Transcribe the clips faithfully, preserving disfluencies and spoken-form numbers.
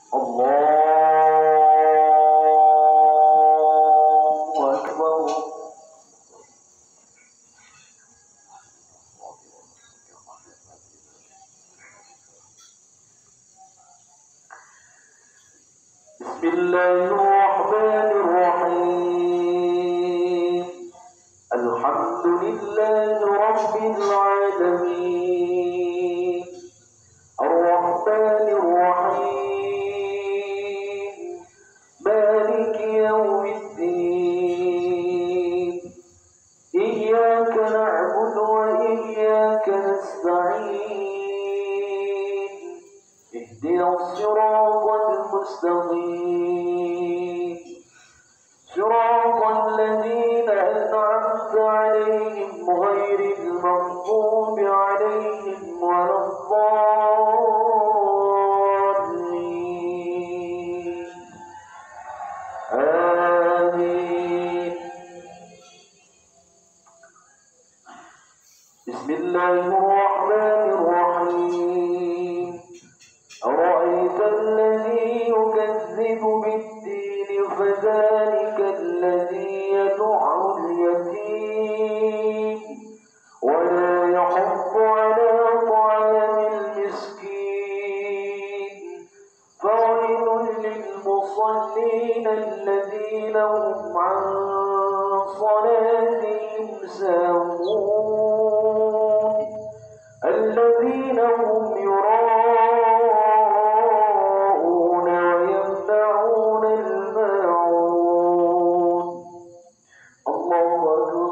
الله أكبر. بسم الله الرحمن الرحيم. الحمد لله رب العالمين الرحمن الرحيم مالك يوم الدين إياك نعبد وإياك نستعين اهدنا الصراط المستقيم صراط الذين أنعمت عليهم غير المغضوب عليهم ولا الضالين آمين. بسم الله الرحمن الرحيم. أرأيت الذي يكذب بالدين فذلك الذي يدع اليتيم ولا يحض على طعام المسكين فويل للمصلين الذين هم عن صلاتهم ساهون الذين هم يراءون ويمنعون الماعون. الله أكبر.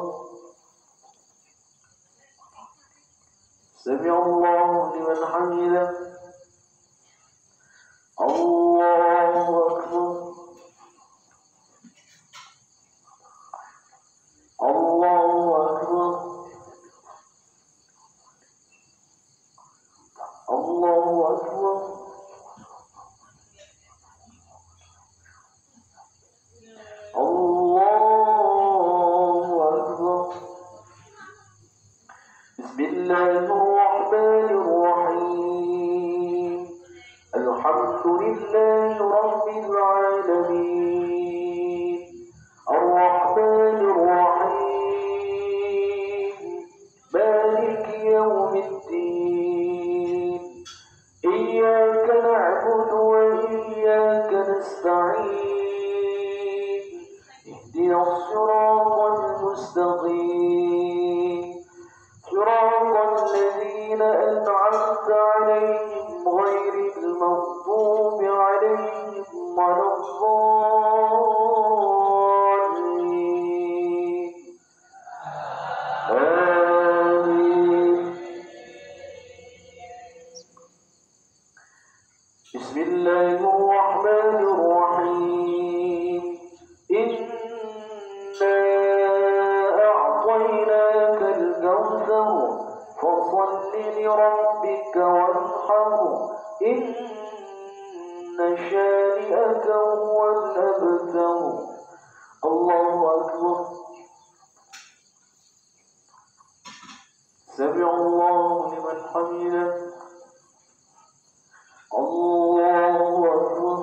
سمع الله لمن حمده. الله أكبر. الله أكبر. الله أكبر. الله أكبر. بسم الله الرحمن الرحيم. الحمد لله رب العالمين الرحمن الرحيم مالك يوم الدين إياك نعبد وإياك نستعين اهدنا الصراط المستقيم صراط الذين أنعمت عليهم غير المغضوب عليهم ولا الضالين آمين. بسم الله الرحمن الرحيم. إنا أعطيناك الكوثر فصل لربك وانحر إن شانئك هو الأبتر. الله أكبر. سمع الله لمن حمده. الله أكبر.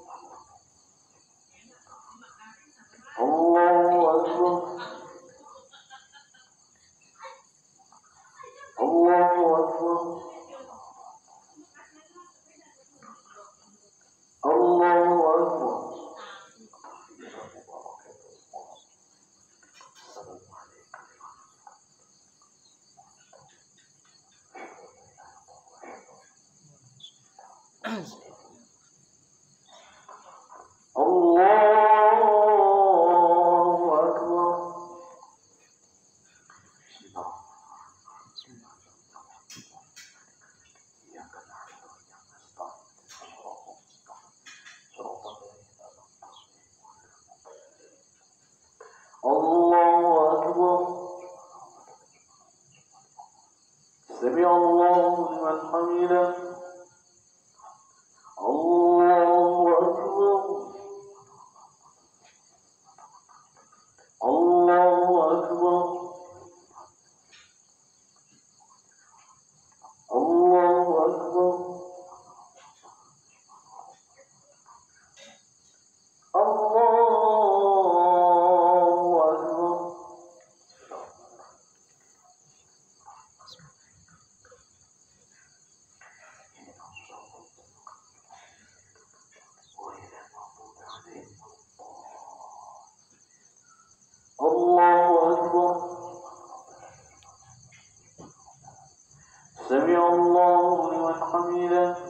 الله أكبر. الله أكبر. الله أكبر. حميده